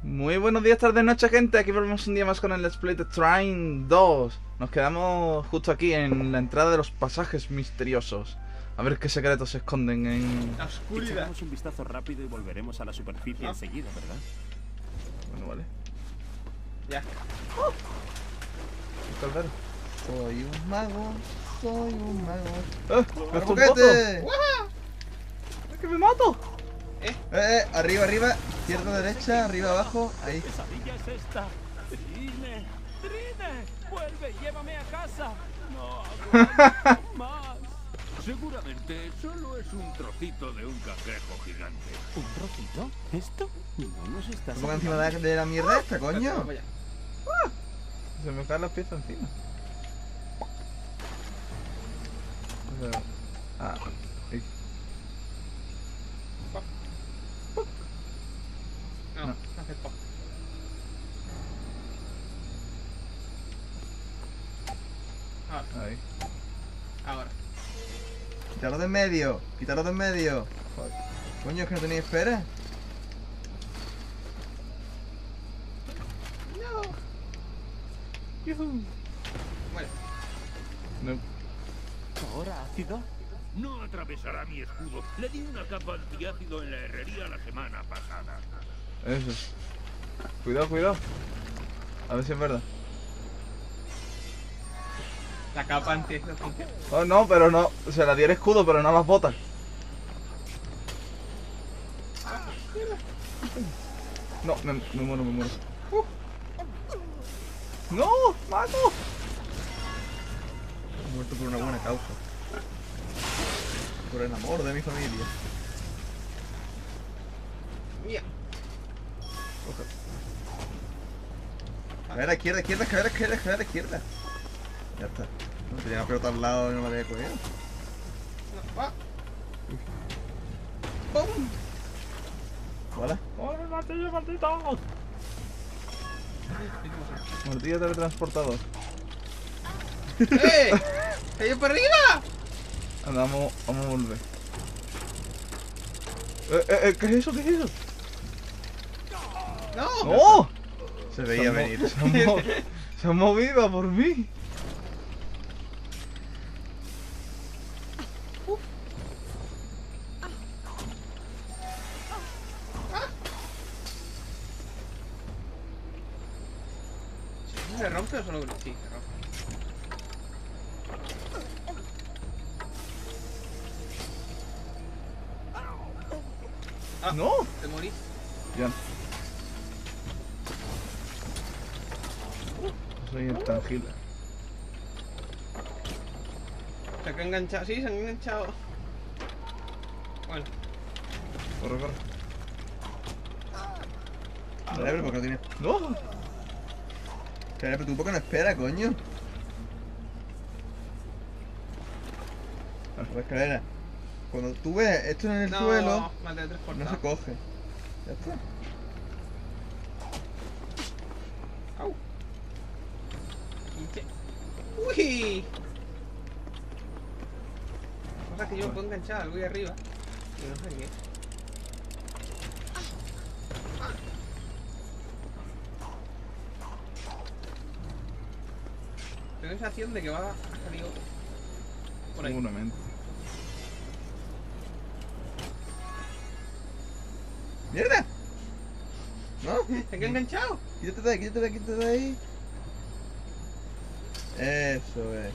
Muy buenos días, tardes, noche, gente. Aquí volvemos un día más con el Let's Play The Train 2. Nos quedamos justo aquí en la entrada de los pasajes misteriosos. A ver qué secretos se esconden en la oscuridad. Echaremos un vistazo rápido y volveremos a la superficie enseguida, ¿verdad? Bueno, vale. Ya. Caldero. Soy un mago, soy un mago. ¡Me ¡Juguete! ¡Es que me mato! Arriba, arriba, izquierda, derecha, arriba, abajo, ahí. ¿Qué pesadilla es esta? ¡Trine! ¡Trine! ¡Vuelve! ¡Llévame a casa! ¡No aguanto más! Seguramente solo es un trocito de un cangrejo gigante. ¿Un trocito? ¿Esto? No nos está... Se ponga encima de la mierda esta, coño. Vamos allá. Se me caen las piezas encima. Ahí. No, no hace pop. Ahí. Ahora. Quítalo de en medio, quítalo de en medio. Joder. Coño, es que no tenéis espera. Muere. No. ¿Ahora ácido? No atravesará mi escudo. Le di una capa antiácido en la herrería la semana pasada. Eso. Cuidado, cuidado. A ver si es verdad. La capa antes no funciona. Oh, no, pero no. O sea, la di el escudo, pero no las botas. No, me muero, me muero. ¡No! ¡Mato! He muerto por una buena causa. Por el amor de mi familia. Mía. Escalera izquierda, izquierda, escalera izquierda, escalera izquierda. Ya está. No tenía una pelota al lado y no me la había cogido. No, va. ¡Pum! ¿Vale? ¡Oh, martillo, maldito! Martillo teletransportador. ¡Cayó para arriba! Andamos, vamos a volver. ¿Qué es eso? ¿Qué es eso? ¡No! ¡No! Se veía venir. Se ha movido por mí. ¿Se rompe o solo grita? Sí, se rompe. Ah, ¡No! te morís. Ya. Soy intangible. Se han enganchado. Sí, se han enganchado. Bueno. Corre, corre. Vale, pero ¿por qué no tienes? ¡No! Escalera, pero tú, ¿por qué no espera, coño? La escalera. Cuando tú ves esto en el No, suelo, me han teletransportado. no se coge. Ya está. Au. Pinche. Uy. Cosa que yo me puedo enganchar algo ahí arriba. Y no sé qué. Tengo la sensación de que va a salir otro. Por ahí. Seguramente. ¡Mierda! ¿No? ¿Se queda enganchado? Quítate de ahí, quítate de ahí, quítate de ahí. Eso es.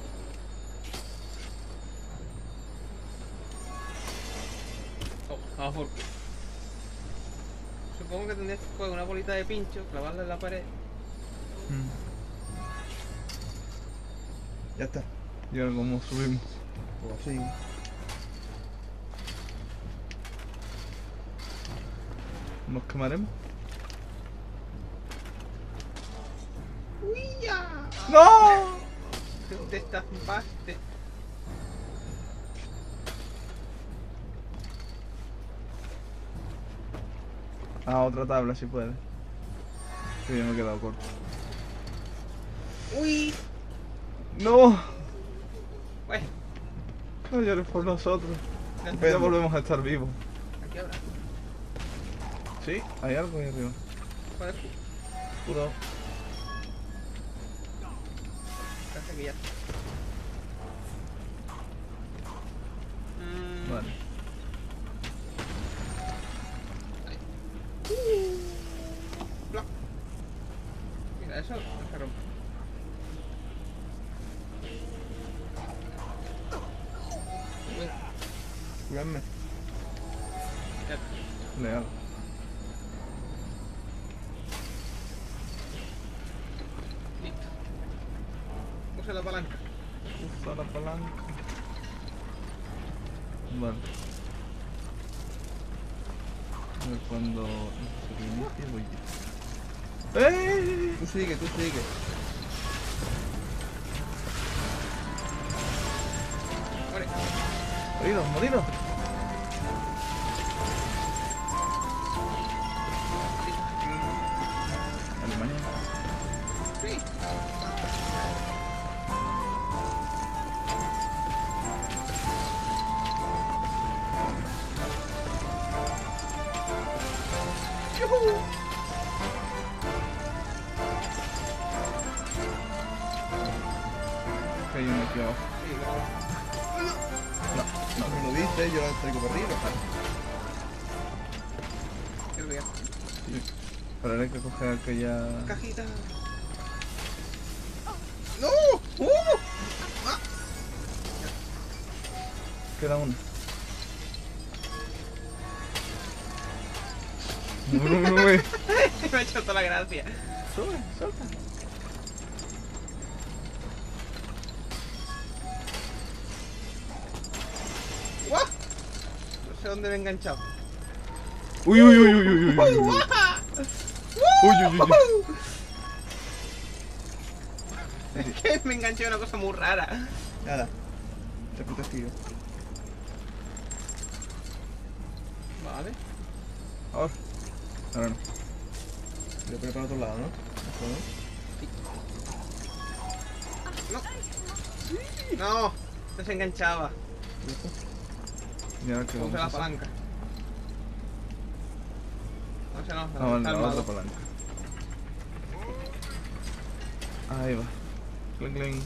Oh, vamos por. Supongo que tendrías que coger una bolita de pincho, clavarla en la pared. Ya está. Y ahora cómo subimos. Pues así. ¿Nos quemaremos? ¡Uy, ya! ¡No! Te estampaste. Ah, otra tabla si puede. Que yo me he quedado corto. ¡Uy! ¡No! Bueno, No llores por nosotros. ya Ya volvemos a estar vivos. aquí habrá. Sí, hay algo ahí arriba. con el Escudo. Casi que ya. Vale. Bla. Mira, eso no se rompe. Curadme. Ya. Legal. Listo. Usa la palanca. Usa la palanca. Vale. A ver cuando se reinicie voy yo. ¡Eh! Tú sigue, tú sigue. Muere. Morido, morido. Alemania. Sí. Que hay uno aquí abajo. Sí, No, No me lo dice, yo lo traigo por arriba. creo que ya. sí. Pero ahora hay que coger aquella. Cajita. ¡No! Queda una. Uy. Me ha hecho toda la gracia. Sube, salta. ¡Guau! No sé dónde me he enganchado. Uy, uy, uy, uy, uy, uy, uy. Uy, uy, uy, uy. Es que me enganché a una cosa muy rara. Nada. Te protegido. Vale. Ahora. Ahora no. Voy a poner para otro lado, ¿no? Esto, ¿no? No, no se enganchaba. ¿Y esto? Y ahora que vamos Puse a la hacer. palanca. No sé, no. Ah, vale, está la armado. otra palanca. Ahí va. Cling, cling.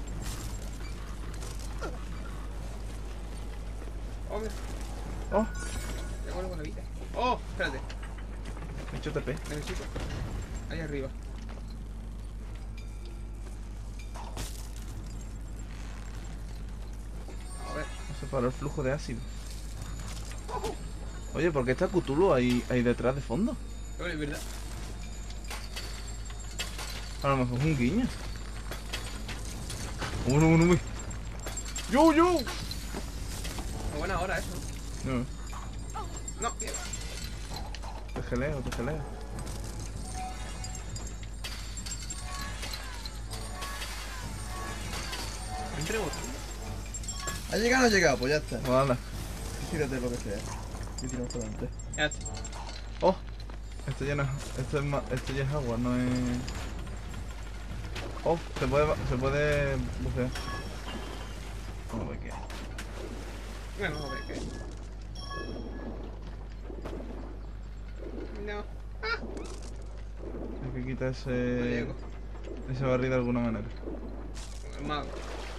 Oh, mira. Oh, Me vuelvo con la vida. Oh, espérate. he hecho TP. Necesito. Ahí arriba. A ver. No se paró el flujo de ácido. Oye, ¿por qué está Cthulhu ahí detrás de fondo? Oye, es verdad. A lo mejor es un guiño. Uno, uno, uy. ¡Yo, yo! Qué buena hora eso. No, No, mierda. te geleo, te geleo. Entre botas. ¿Ha llegado o no ha llegado? Pues ya está. Hola. Tírate lo que sea. Y tiramos para adelante. Ya está. Oh, esto ya no es, esto es más, esto ya es agua, no es. Oh, se puede bucear. Vamos a ver qué hay. Bueno, a ver qué. No. Hay que quitar No llego. ese barril de alguna manera. El mago.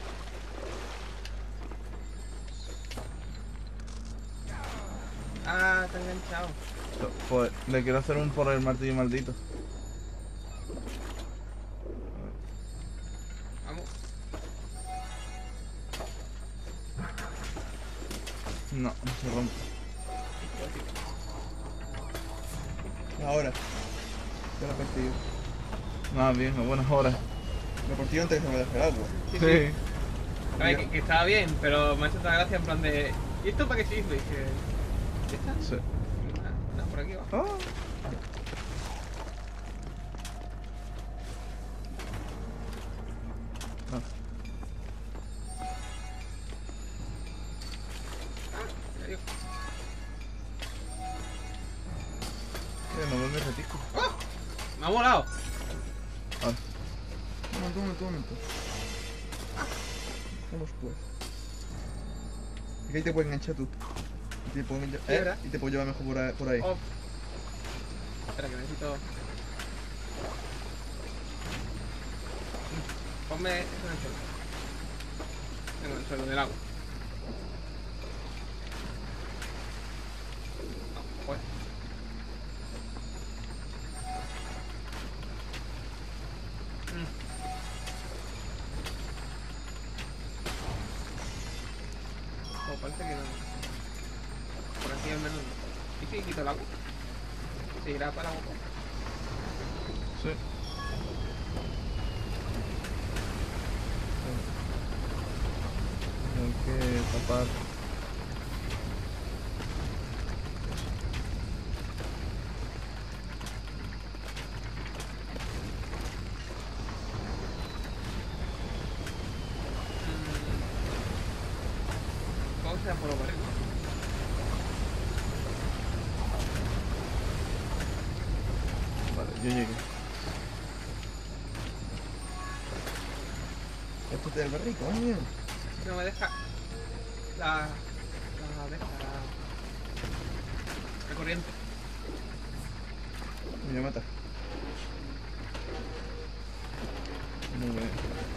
Ah, está enganchado. Pues le quiero hacer un por el martillo maldito. Vamos. No, no se rompe. Ahora. Ya lo he partido. Nada, bien, a buenas horas. Lo he partido antes que se me deje el agua. Sí, Sí. sí. A ver, que estaba bien, pero me ha hecho toda gracia en plan de... ¿Y esto para qué sirve? Y que... ¿Ya está? Sí. No, por aquí va. Oh. Ah, Ya digo. no veo mi retículo. Me ha molado. Ah, Un momento. Vamos pues. Es que ahí te puedes enganchar tú. Y te puedo, ¿verdad? y te puedo llevar mejor por ahí. Oh. Espera, que necesito... Ponme eso en el suelo. En el suelo del agua. No, pues. Como parece que no. Por aquí al menos no. ¿Y si quito el agua? ¿Seguirá para el agua? Sí. Hay que tapar. ¿Cómo se da por los barriles? Vale, yo llegué. Esto te da el barril, coño. No me deja la corriente. Me voy a matar. Muy bien.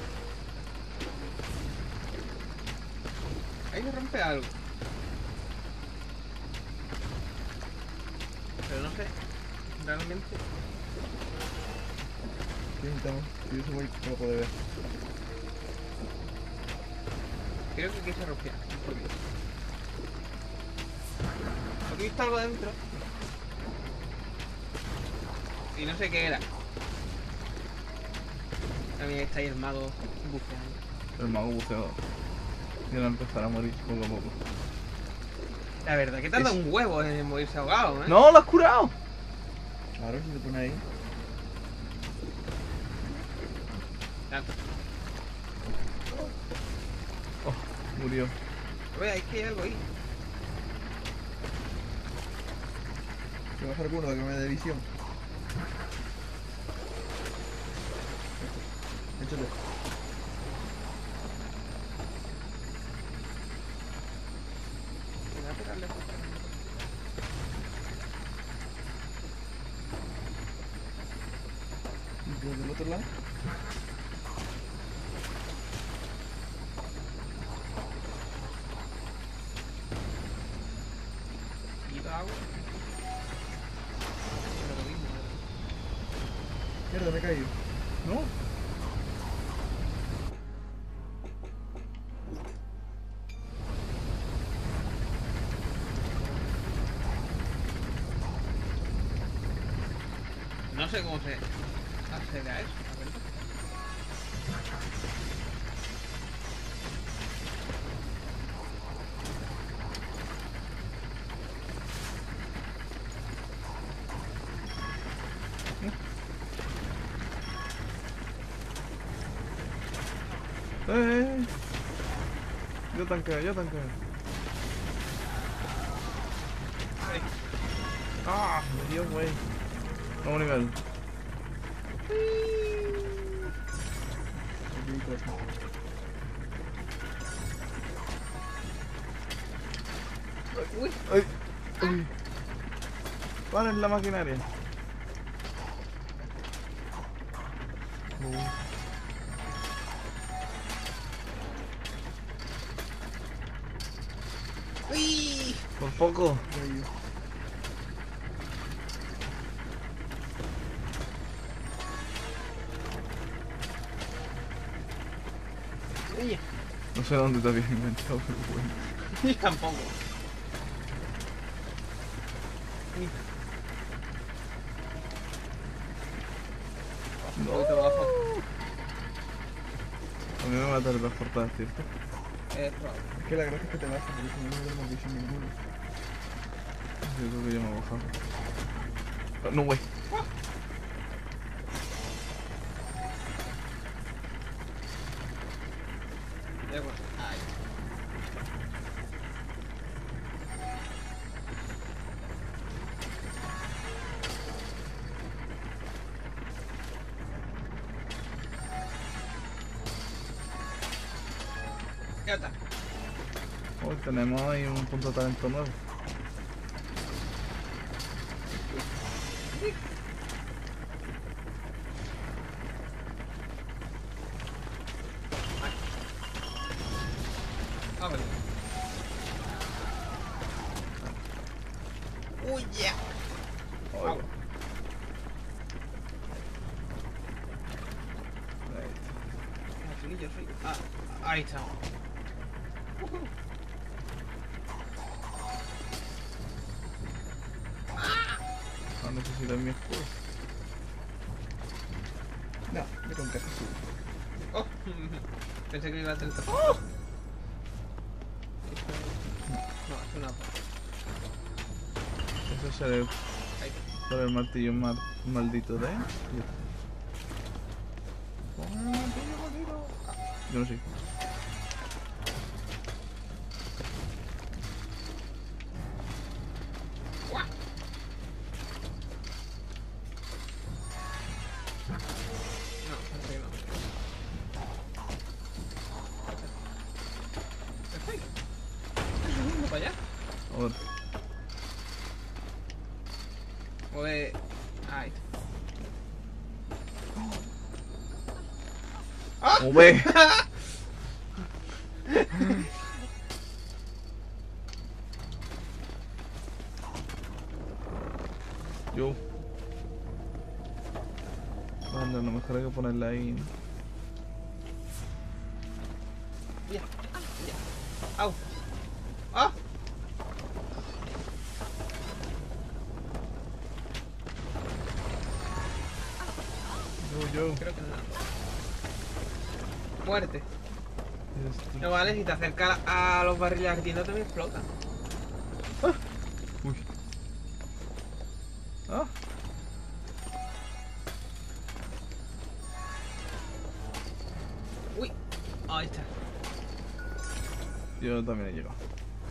Ahí se rompe algo. Pero no sé, realmente. ¿Qué necesitamos? Yo soy muy para poder ver. Creo que aquí se rompía un poquito. Porque he visto algo dentro. Y no sé qué era. También está ahí el mago buceando. El mago buceador. Y ahora empezar a morir poco a poco. La verdad que tarda un huevo en morirse ahogado, ¿eh? ¡No! ¡Lo has curado! Claro, si se pone ahí. Tanto. Oh, murió. Oye, es que hay algo ahí. Se baja alguno que me dé visión. Échale. Me va a pegarle. ¿Y por del otro lado? Poquito de agua. Pero lo mismo, Mierda, me he caído. ¿No? no sé cómo se accede a eso, la verdad. ¡Eh! Yo tanqueo, yo tanqueo. Ahí. ¡Ah! Me dio, güey. Nuevo nivel. Uy, ¡Ay! ¡Uy! ¿Cuál es la maquinaria? uy. Por poco. Uy. No sé dónde te habías enganchado, pero bueno. Yo tampoco. Un poquito abajo. A mí me va a teletransportar, ¿cierto? Probable. Es que la gracia es que te baja, porque si no, no tenemos visión ninguna. Yo creo que ya me he bajado. Ah, no, güey. Ya, pues. Ay. Ya está. Hoy tenemos ahí un punto de talento nuevo. Au. Chiquillo, sí. Ah, ahí está. No necesito mi escudo. No, me con caja azul. Oh, pensé que iba a tener que... ¡Oh! No, es una... Eso será Ahí. por el martillo maldito de... Yo no sé. No, pensé que no. Perfecto. ¿Estoy para allá? Ahora. O de... Ahí. ¡Ove! Yo. Bueno, lo mejor hay que ponerla ahí. Ya. Ya. Au. ¡Ah! Yo. Creo que no. Muerte. Esto. No vale, si te acercas a los barriles ardiendo también explotan. Uy. Ah. Uy. Ahí está. Yo también he llegado.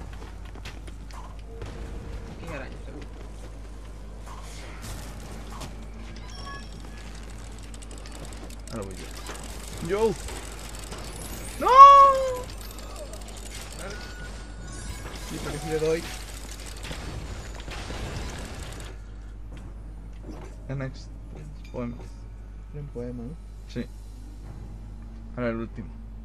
Aquí hay araña, seguro. Ahora voy yo. ¡Yo! ¡No! Sí, porque si le doy. The next poem. Un poema, ¿no? Sí. Ahora el último.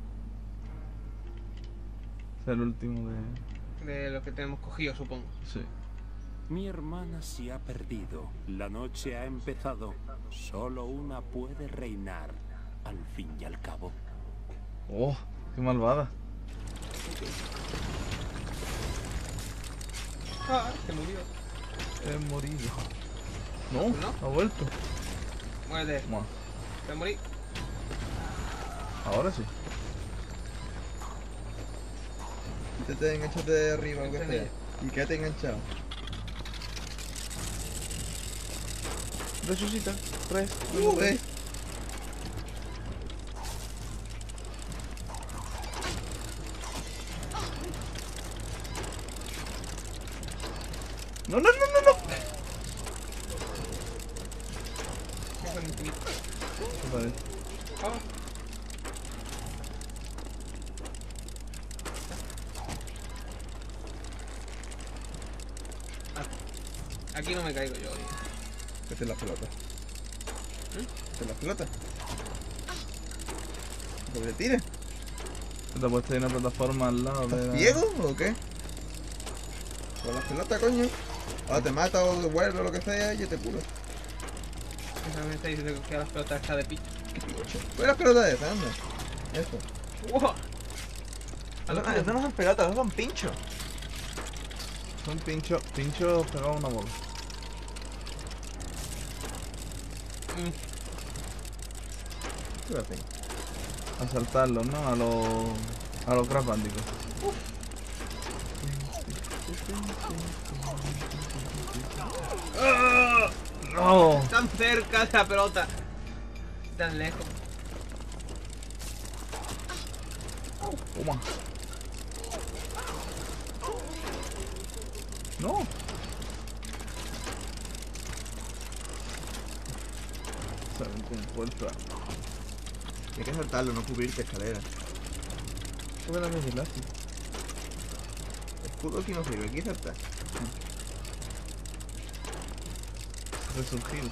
Es el último de... De lo que tenemos cogido, supongo. Sí. Mi hermana se ha perdido. La noche ha empezado. Solo una puede reinar, al fin y al cabo. ¡Oh! ¡Qué malvada! Ah, se murió. He morido. No, ¿No? ha vuelto. Muerte. Toma. Se morí. Ahora sí. Quítate, enganchate de arriba, aunque Engancha sea. Y quédate enganchado. Resucita. 3. No, no, no, no, no. ¿Qué fue el infinito? Vale. Ah. Aquí no me caigo yo. Vete en la pelota. Vete en la pelota. ¿Por qué tires? Te ha puesto ahí una plataforma al lado de ¿Estás la... ciego o qué? Con la pelota, coño. Ahora te mata o devuelve o lo que sea y yo te curo. Esa me está diciendo que las pelotas está de picho. Pues las pelotas esas, anda. Eso. ¡Wow! Esas no son pelotas, esas son pinchos. Son pinchos pegados a una bola. ¿Qué hacen? A saltarlos, ¿no? A los Crash Bandicoot. ¡No! Tan cerca de la pelota. Tan lejos. Toma. No. Saben con fuerza. Hay que saltarlo, no cubrirte escalera. Sube la vigilancia. Escudo aquí no sirve, aquí saltar. Resurgir.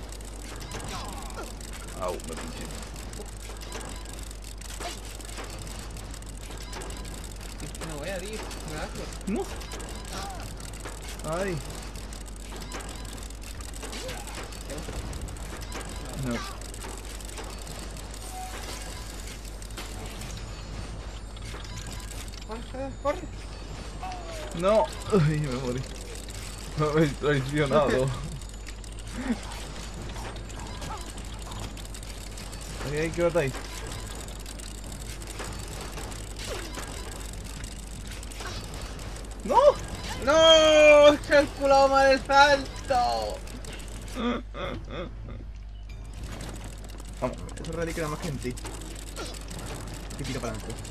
Au, me pinché. No voy a ir. Gracias. No. Ay. No. Corre, corre. No. Uy, me morí. Me habéis traicionado. Ahí, ¿qué batáis? ¡No! ¡No! ¡Se ha culado mal el salto! Vamos. Esa reliquia nada más que en ti. Que tira para adelante.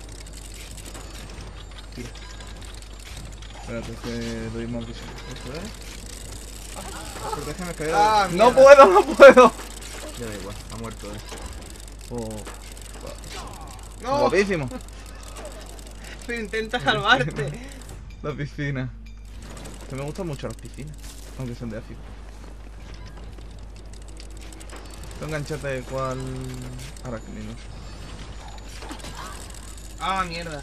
Tira. Espérate, que doy más visión. Eso es. Pero déjame caer. ¡Ah, ¡No mierda! puedo, no puedo! Ya da igual, ha muerto, Oh, ¡No! guapísimo. Pero intenta salvarte. La piscina. Que me gustan mucho las piscinas, aunque sean de ácido. Tú enganchate cual arácnido. ¡Ah, mierda!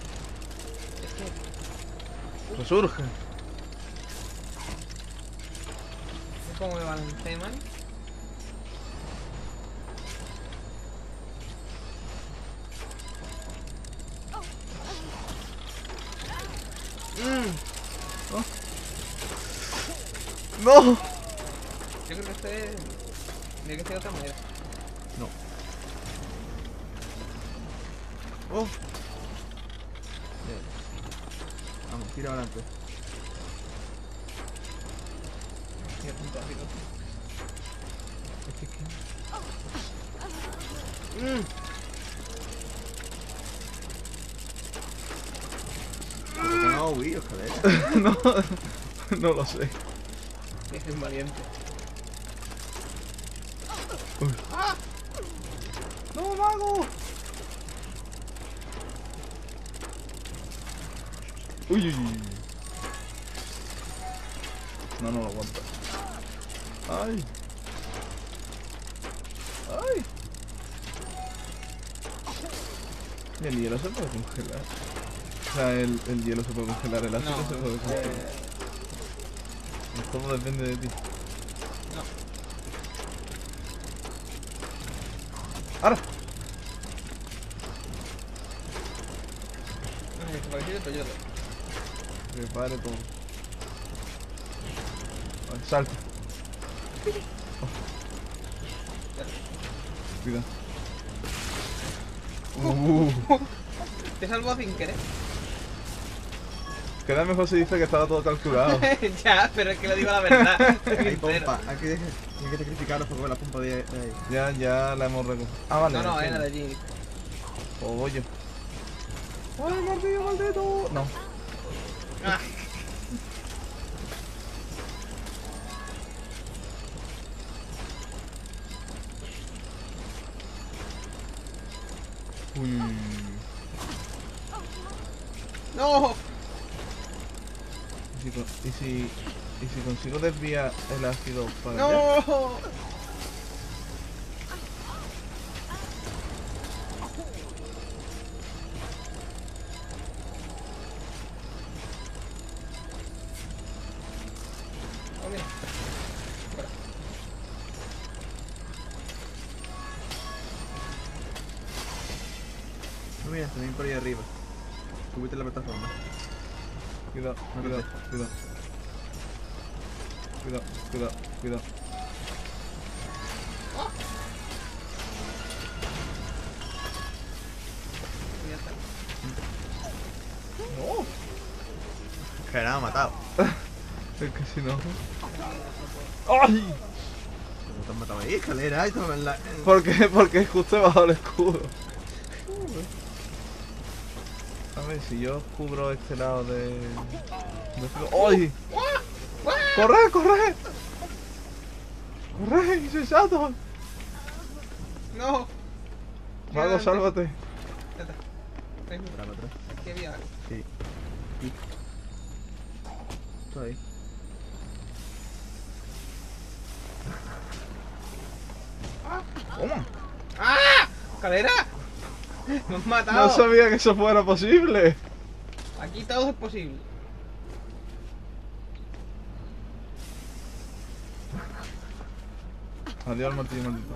Resurge. Es como me balancé mal. ¡No! Yo creo que este tiene que ser de otra manera. No. Oh. Bien. Vamos, tira adelante. Mira, punto ácido. ¿Por qué no huí, escalera? No, no lo sé. Es un valiente. ¡No, mago! Uy, uy, uy. No, no lo aguanta. ¡Ay! ¡Ay! Y el hielo se puede congelar. O sea, el hielo se puede congelar, el ácido No, se puede congelar. Todo depende de ti. No. ¡Ahora! No es parecido, pero yo Prepare todo. Vale, salta. Cuidado. te salvo sin querer. Queda mejor si dice que estaba todo calculado. Ya, pero es que le digo la verdad. soy Hay sincero. pompa, hay que sacrificarlo porque la pompa de ahí. Ya la hemos recogido. Ah, vale. No, no, sí. era de allí. O voy yo. ¡Ay, martillo maldito! No. Ah, Uy. ¡No! ¿Y si consigo desviar el ácido para allá? ¡No! Oh, mira. Fuera. No, mira, también por ahí arriba. Subiste la plataforma. Cuidado, cuidado, cuidado. Cuidado, cuidado, cuidado. Y ya está. ¡No! Que me ha matado. Es que si no... ¡Ay! ¿Cómo te han matado ahí? Escalera, ahí estaba en la... ¿Por qué? Porque justo he bajado el escudo. A ver, si yo cubro este lado de... ¡Ay! ¡Corre, corre! ¡Corre, insensato! ¡No! Mago, sálvate. Ya está. Ahí mismo. Para atrás. Aquí había algo. Sí. Sí. Estoy ahí. ¿Cómo? ¡Ah! ¡Calera! ¡Me has matado! No sabía que eso fuera posible. Aquí todo es posible. Adiós al martillo maldito.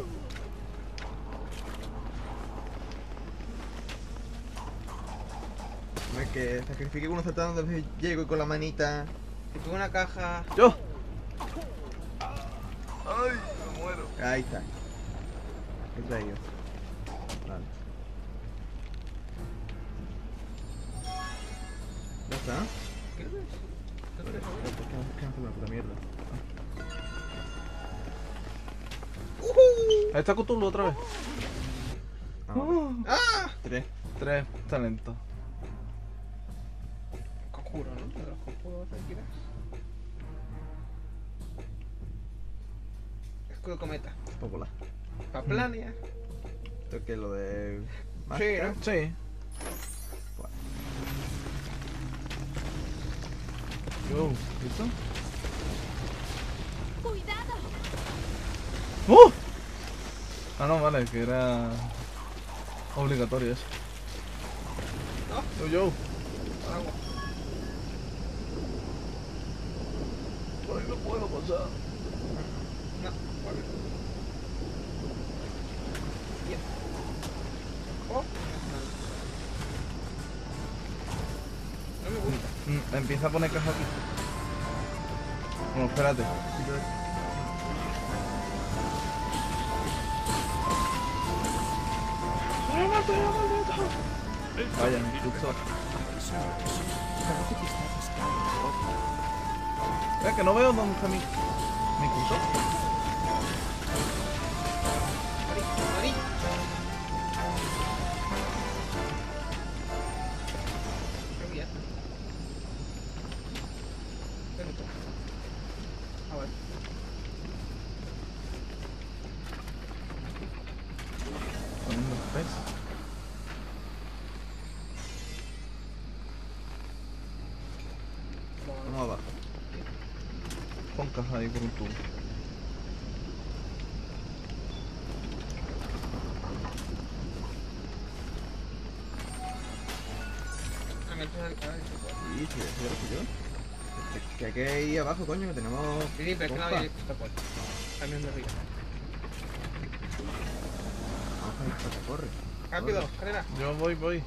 No es que sacrifique uno saltando donde llego y con la manita. Si tuve una caja. ¡Yo! ¡Ay! Me muero. Ahí está. He traído. Vale. Ya está. ¿Qué es eso? ¿Qué es eso? ¿Qué hace la puta mierda? Ahí está Cthulhu otra vez. ¡Ah! 3. 3 talentos. Conjuro, ¿no? De los conjuros tranquilas. Escudo cometa. Popular. Paplania. Esto que es lo de. Sí, máscara. ¿no? Sí. Yo, ¿listo? ¡Cuidado! Ah, no, vale, que era obligatorio eso. Yo. Agua. Ay, no puedo pasar. No, vale. Bien. Oh. No me gusta. Empieza a poner caja aquí. Bueno, espérate. Vaya, me escucho. Parece que está pescando ropa. Es que no veo dónde está mi cursor. Mari. Creo que ya está. Espérate. Ah, vale. Poniendo el pez. Vamos abajo. Pon caja ahí por un tubo. Ah, me echa el caballo. Sí, sí, eso ya lo sé yo. Que hay que ir abajo, coño, que tenemos. Sí, pero es que no pompa. había visto cuál. También me río. Vamos a ir para que corre. Rápido, carrera. Yo voy.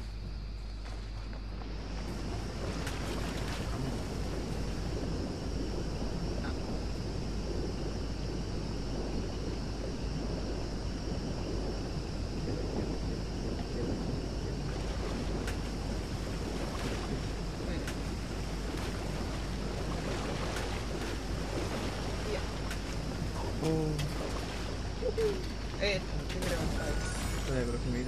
¿Qué me levanta ahí? Joder, pero que mira.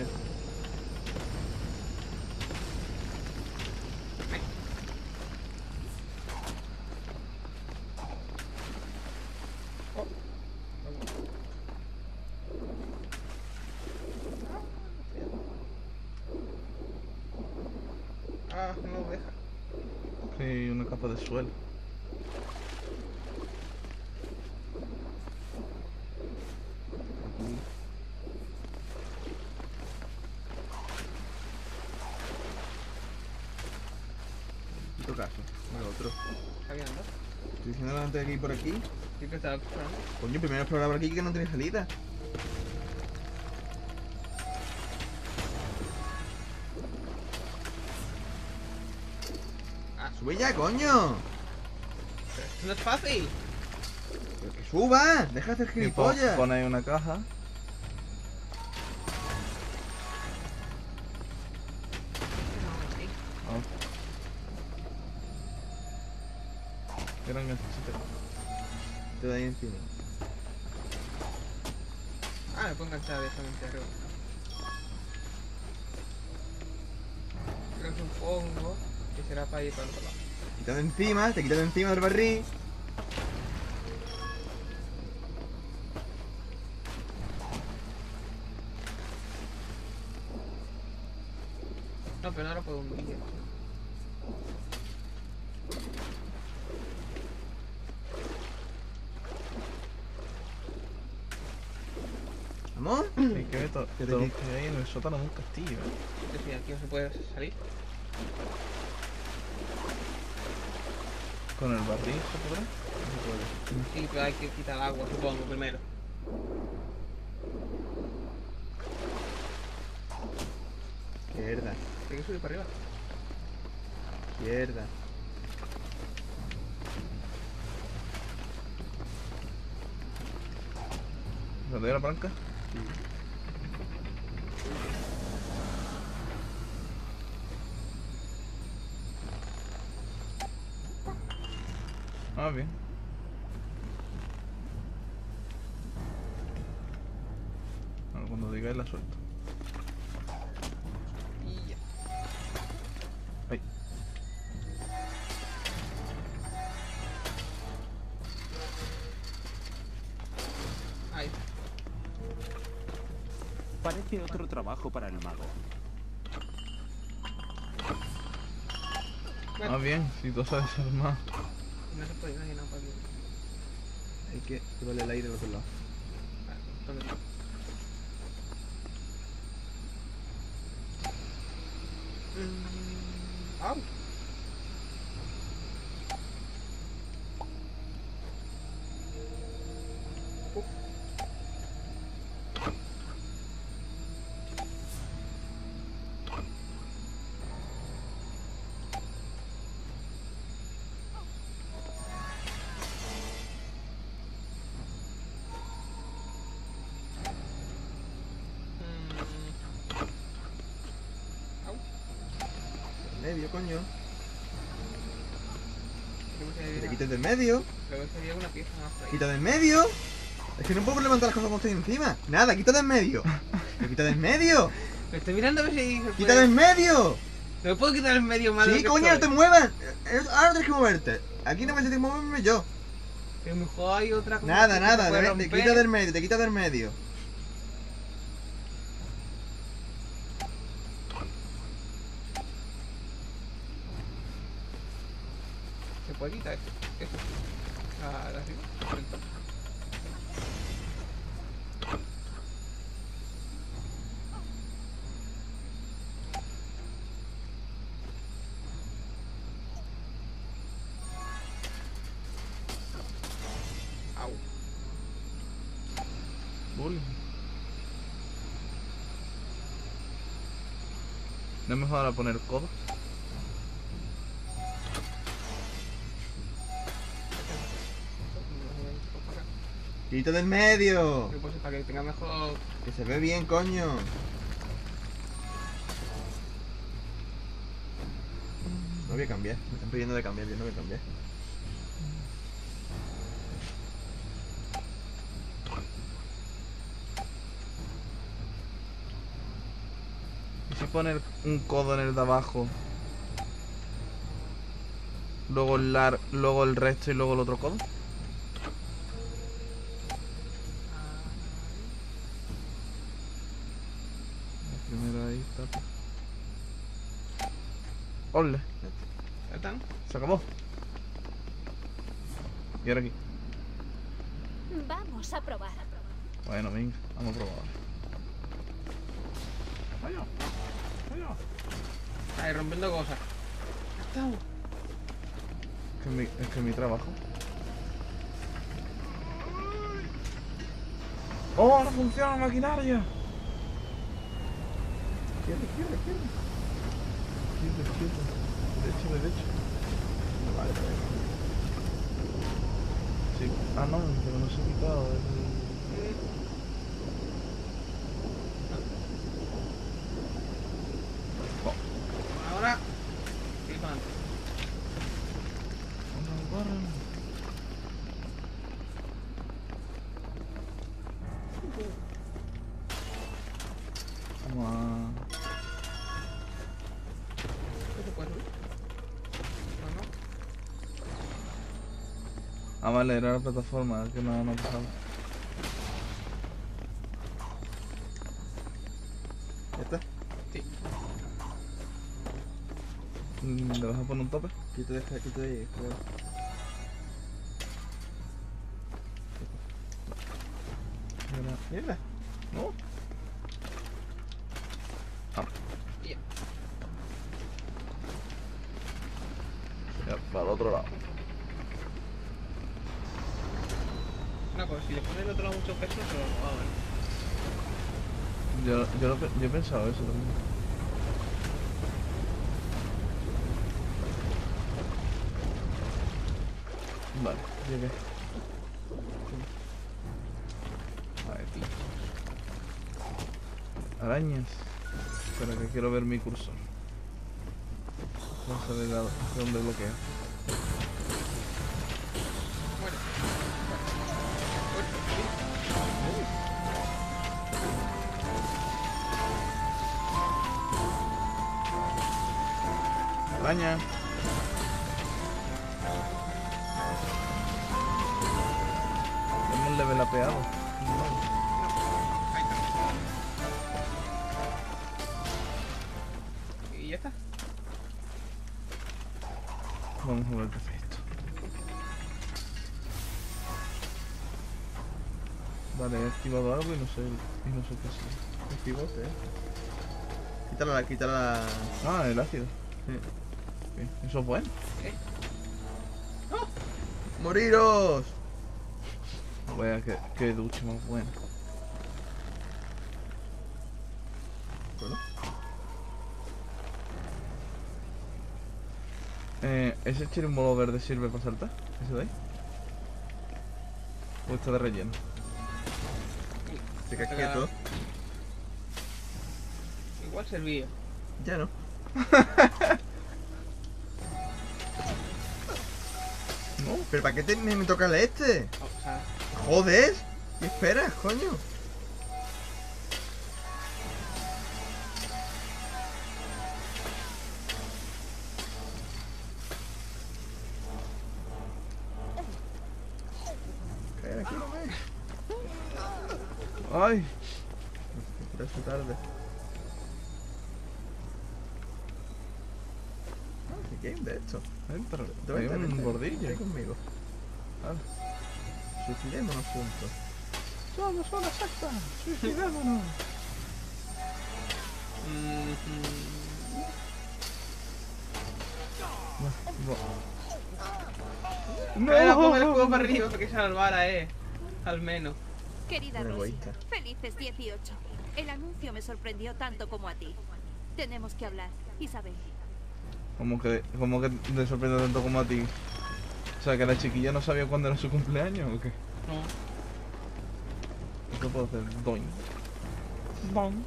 Ah, no lo deja. Sí, una capa de suelo. Quito caso. El otro. Está bien, ¿no? Estoy diciendo antes de ir por aquí. Sí que estaba explorando. Coño, primero explorar por aquí que no tiene salida. Ah. ¡Sube ya, coño! Pero esto no es fácil. ¡Pero que suba! ¡Deja de hacer Y gilipollas! pon ahí una caja. ¿Qué eran necesitas? Te da ahí encima. Ah, me puedo enganchar directamente arriba. Creo que es un hongo que será para ir para el otro lado. Quitado encima, te quitas de encima del barril. No, pero no lo puedo hundir. ¿Vamos? Y que ve todo ¿Qué lo te- que hay en el sótano de un castillo. Es decir, aquí no se puede salir. Con el barril se podrá. No se puede. Sí, pero hay que quitar agua, supongo, primero. Izquierda, Hay que subir para arriba. izquierda. ¿Se te dio la palanca? Ah, bien. Bueno, cuando digáis la suelto. Y ya. Ay. Ahí. Parece otro trabajo para el mago. Ah, bien, si tú sabes armar. No se puede imaginar para aquí. Hay que llevarle el aire al otro lado. Vale, ¿dónde está? Au. Au. Medio, coño. Creo que Que te sería- quites del medio. creo que sería una pieza más por ahí. Quita del medio. Es que no puedo levantar las cosas cuando estoy encima. Nada, quita del medio. ¿Me quita del medio? Me estoy mirando a ver si se ¡Quita puede. del medio! No me puedo quitar el medio malo. Sí, coño, no te muevas. Ahora tienes que moverte. Aquí no me tienes que moverme yo. A lo mejor hay otra cosa. Nada, que se nada, puede te romper. quita del medio, te quita del medio. Se puede quitar esto. Esto. Ah, de arriba. Au. Bullying. ¿No es mejor ahora poner codo? Quita del medio. Pues para que tenga mejor. Que se ve bien, coño. No voy a cambiar. Me están pidiendo de cambiar, yo no voy a cambiar. ¿Y si poner un codo en el de abajo? Luego luego el resto y luego el otro codo. Primero ahí, tapa. ¡Ole! ¿Ya están? Se acabó. Y ahora aquí. Vamos a probar. Bueno, venga, vamos a probar. Ahí rompiendo cosas. Estamos. Es que es mi trabajo. ¡Oh, ahora funciona la maquinaria! Izquierda. Derecho. Vale, Sí. Ah, no, pero no se ha quitado. Ahora. Sí, para adelante. Vamos a... ¿Qué se puede subir? No, no. Ah, vale, era la plataforma que no pasaba. ¿Ya está? Sí. ¿Le vas a poner un tope? Quita de ahí, cuidado. Mierda. ¿No? Ah. Ya. Ya, para el otro lado. una cosa, si le pones el otro lado mucho peso, se lo robado, ¿eh? Yo he pensado eso también. Vale, llegué. Vale, tío. Arañas. Espera que quiero ver mi cursor. Vamos a ver de dónde bloquea. Bueno. Araña. Hemos levelapeado. Ahí está. Y ya está. Vamos a ver qué hace esto. Vale, he activado algo y no sé qué es. El pivote, Quítala. Ah, el ácido. Sí. Sí, eso es bueno. ¡Moriros! Vaya, qué ducha más buena. Bueno, ¿Ese chirimbolo verde sirve para saltar? ¿Ese de ahí? ¿O está de relleno? te quedas quieto. Igual servía. Ya no. No. ¿Pero para qué me toca este? O sea, ¡Joder! ¿Qué esperas, coño? Caer aquí, no me. ¡Ay! Por eso tarde. ¿Qué game de esto? Entra. Vente, Hay un vente, gordillo. vente conmigo. Vale. Suicidémonos juntos. Somos una secta. Suicidémonos. no. Era pongo el juego para arriba para que salvara, al menos. Querida Un Rosy, egoísta. felices 18. El anuncio me sorprendió tanto como a ti. Tenemos que hablar, Isabel. Como que te sorprende tanto como a ti. O sea, que la chiquilla no sabía cuándo era su cumpleaños o qué. No. ¿Qué puedo hacer? Doing. Bong.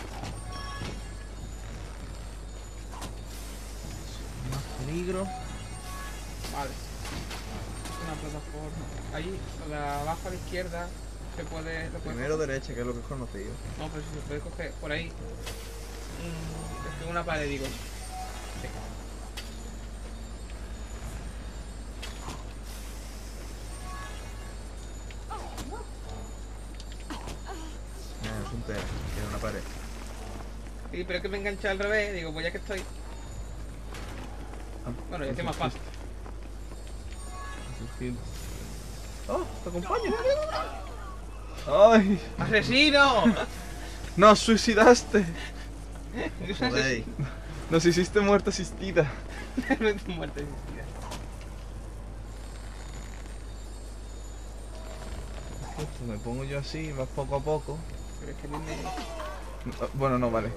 Más peligro. Vale. Una plataforma. Ahí, abajo a la izquierda, se puede... Lo puedes Primero derecha, que es lo que es conocido. No, pero si se puede coger por ahí. Es que una pared, digo. Sí. Es un tema, tiene una pared. Sí, pero es que me enganché al revés. Digo, pues ya que estoy. Bueno, ya estoy más fácil. ¡Oh! ¡Te acompaña! ¡Ay! ¡Asesino! ¡Nos suicidaste! Joder. Nos hiciste muerte asistida. Muerte asistida. Justo, me pongo yo así, vas poco a poco. Pero es que a mí me Bueno, no, vale.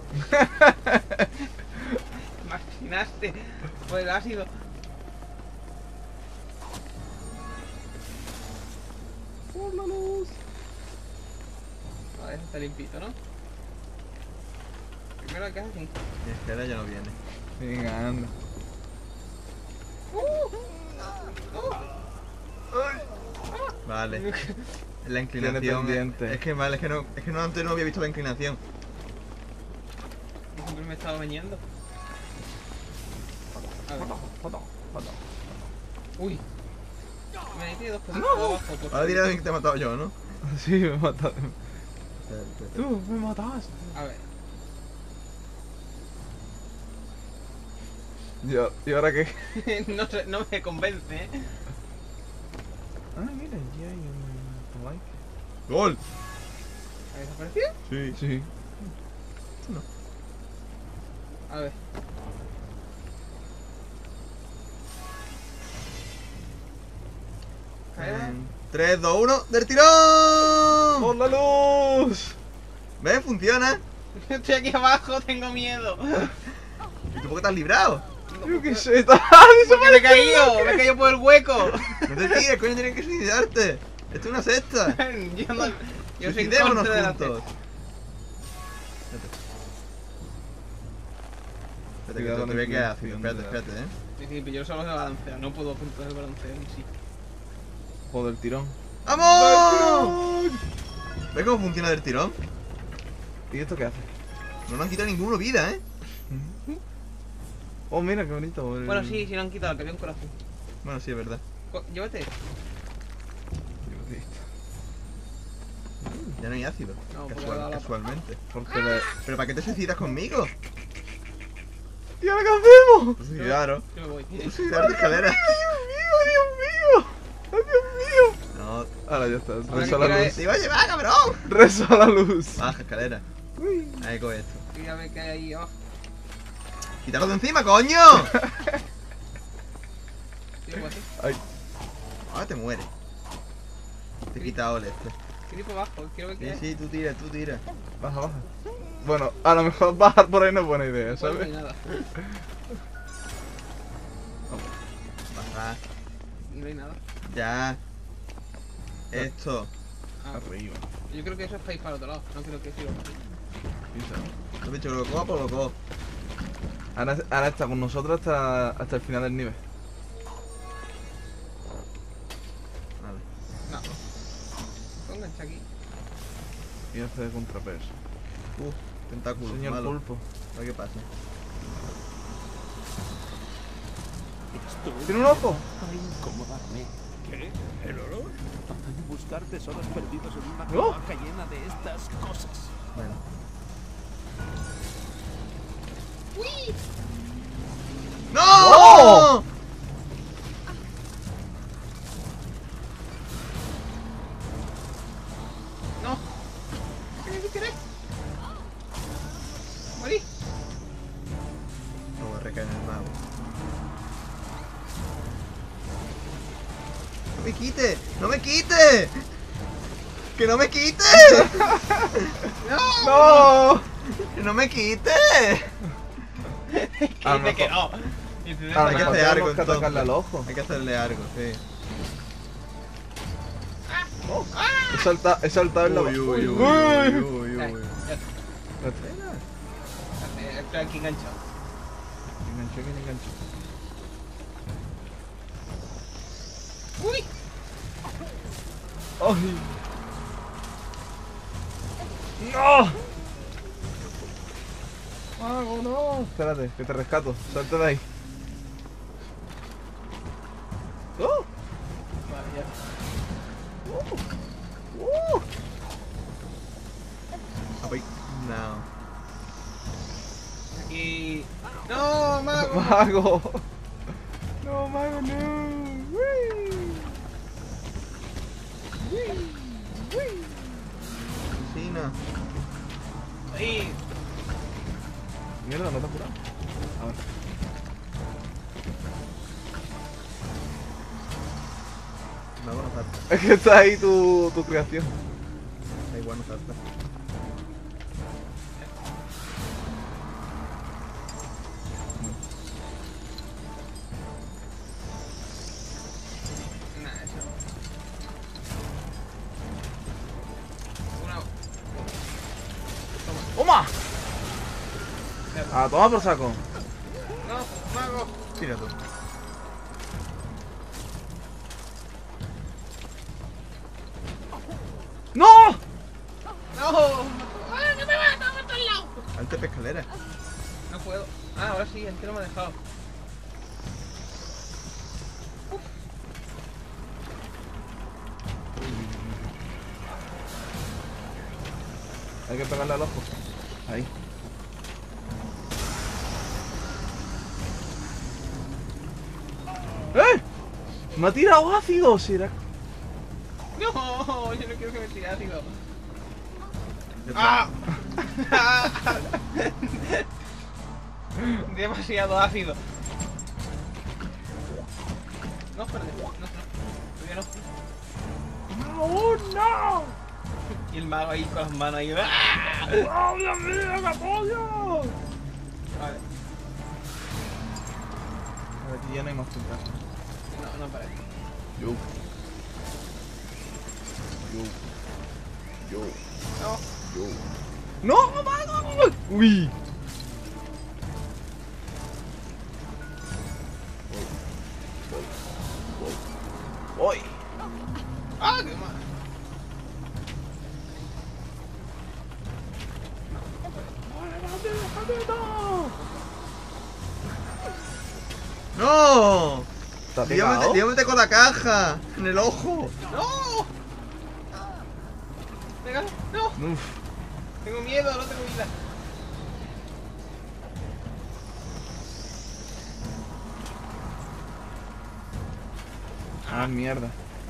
imaginaste por el ácido. Por la luz. A ver, está limpito, ¿no? Primero hay que hacer así. Y espera, ya no viene. Venga, anda. Vale. La inclinación. pendiente. Es que vale, es que no antes no había visto la inclinación. Yo siempre me he estado bañando. A ver. Uy. Me metí dos cositas abajo. Por Ahora dirás que te he matado yo, ¿no? Sí, me mataste. Tú, me mataste. A ver. ¿Y ahora qué? no me convence, ¿eh? Ah, mira, ya hay un like. ¡Gol! ¿Ha desaparecido? Sí. Sí. A ver. Caer. 3, 2, 1, ¡del tirón! ¡Por la luz! ¿Ves? Funciona. Estoy aquí abajo, tengo miedo. ¿Y tú por qué te has librado? Yo qué sé, Porque me he caído por el hueco. No te tires, coño, tienes que suicidarte. Esto es una secta. Yo no. Yo soy Suicidémonos contra de la juntos. secta. Espérate, Cuidado que con te voy a el quedar cliente, ácido. Espérate, ¿eh? Sí, sí, pero yo solo sé balanceo, no puedo controlar el balanceo en sí. Joder, tirón. ¡Vamos! ¿Ves cómo funciona del tirón? ¿Y esto qué hace? No nos han quitado ninguno vida, ¿eh? Oh, mira qué bonito. Bueno, sí, sí lo han quitado, que había un corazón. Bueno, sí, es verdad. Llévate. Ya no hay ácido. No, porque ha dado la- Casualmente. Porque ¿Pero para qué te suicidas conmigo? ¿Y ahora qué hacemos? Pues suicidaros. Yo me voy. Pues suicidar de escalera. ¡Dios mío! ¡Dios mío! No, Ahora ya está. Ahora Rezo a que la quiera luz. te iba a llevar, cabrón. Rezo a la luz. Baja escalera. Ahí coge esto. Mira a ver qué hay ahí abajo. ¡Quítalo de encima, coño! Yo voy así. Ay, Ahora te mueres. Te he quitado el este. Quiero ir por abajo, quiero ver qué Sí, hay. sí, tú tira, tú tira. baja, baja. Bueno, a lo mejor bajar por ahí no es buena idea, Pues no hay ¿sabes? nada. Baja. No hay nada. Ya. Esto. Ah, Arriba. yo creo que eso es para ir para el otro lado. No creo que sirva para ti. Pisa. ¿Lo he dicho que lo coja? Pues lo cojo. Ahora está con nosotros hasta el final del nivel. Vale. No. Pónganse aquí. Y hace de contrapeso. Tentáculo. Señor malo. pulpo. A ver qué pasa. Estoy ¿Tiene un ojo? a incomodarme. ¿Qué? ¿El olor? Buscar tesoros perdidos en una ¡Oh! cloaca llena de estas cosas. Bueno. ¡No! ¡Oh! No. ¿Qué querés? Morí. No voy a recaer en el mago. ¡No me quite! ¡No me quite! ¡Que no me quite! ¡No! ¡Que no me quite! A lo Dice que mejor- no. Dice, A lo Hay que mejor hacer algo tenemos que atacarle al entonces. ojo. Hay que hacerle algo, sí. He saltado en la... Uy, uy, uy, uy, Uy. uy, Ya, uy. ya está. Estoy aquí enganchado. Enganchó, ¿quién enganchó? ¡Uy! ¡Ay! ¡No! ¡Mago, no! Espérate, que te rescato. Salte de ahí. ¡Oh! Vale, ya. Ay, no. Aquí. ¡No, mago! ¡Mago! ¡No, mago, no! Cocina. Ahí. Mierda, no te has curado. A ver. Mago no salta. Es que está ahí tu creación. Da igual, no salta. Nah, eso. Una. ¡Toma! Ah, toma por saco. No, mago. Tira tú. ¡No! ¡No! ¡Ah, no me va! ¡No me va al lado! Alta pescalera. No puedo. Ah, ahora sí, antes no me ha dejado. Hay que pegarle al ojo. Ahí. ¡Eh! ¡Me ha tirado ácido! ¿Será? No, yo no quiero que me tire ácido. Ya está. ¡Ah! Demasiado ácido. No, espérate. No, todavía no. ¡Oh, no! Y el mago ahí con las manos ahí. ¡Ah! ¡Oh, Dios mío, qué apoyo! Vale. A ver, aquí ya no hay más puntas. No parece. Yo. No. ¡No, mago! ¡Uy! ¡Uy! ¡Ah, qué mal! ¡No! ¿Te ha pegado? Le iba a meter con la caja en el ojo. ¡No! Venga, no. Uf. Tengo miedo, no tengo vida. Ah, mierda.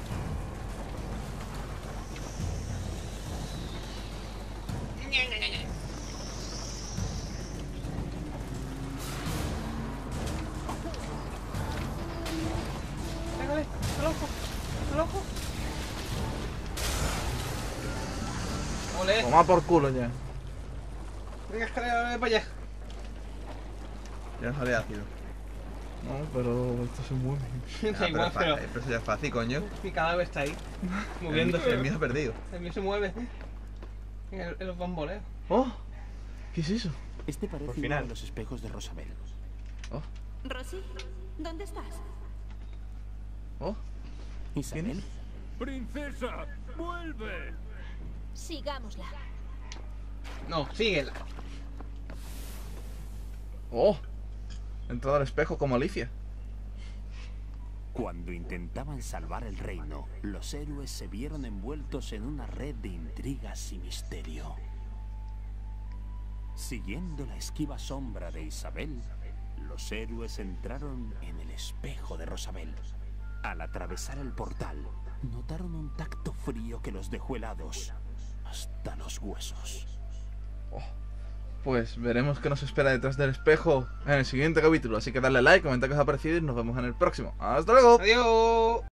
Pégale, al ojo, al ojo. Ole, Toma por culo ya. venga, escalera, ven para allá. Ya no sale ácido. No, pero esto se mueve. Da igual, pero Pero eso ya es fácil, coño. mi cadáver está ahí, El moviéndose. mío se ha perdido. El mío se mueve. En los bamboleos. ¡Oh! ¿Qué es eso? Este parece Por uno final. de los espejos de Rosabel. ¡Oh! Rosy, ¿dónde estás? ¡Oh! ¿Isabel? ¡Princesa! ¡Vuelve! Sigámosla. No, síguela. ¡Oh! He entrado al espejo como Alicia. Cuando intentaban salvar el reino, los héroes se vieron envueltos en una red de intrigas y misterio. Siguiendo la esquiva sombra de Isabel, los héroes entraron en el espejo de Rosabel. Al atravesar el portal, notaron un tacto frío que los dejó helados hasta los huesos. Pues veremos qué nos espera detrás del espejo en el siguiente capítulo. Así que dale like, comenta qué os ha parecido y nos vemos en el próximo. ¡Hasta luego! Adiós.